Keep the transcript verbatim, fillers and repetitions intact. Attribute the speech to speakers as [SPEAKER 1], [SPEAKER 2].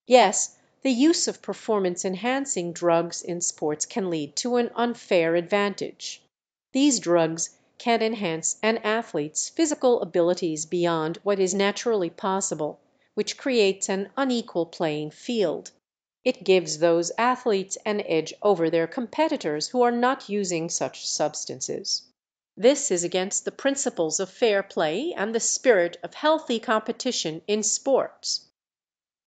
[SPEAKER 1] Yes, the use of performance enhancing drugs in sports can lead to an unfair advantage. These drugs can enhance an athlete's physical abilities beyond what is naturally possible, which creates an unequal playing field. It gives those athletes an edge over their competitors who are not using such substances. This is against the principles of fair play and the spirit of healthy competition in sports.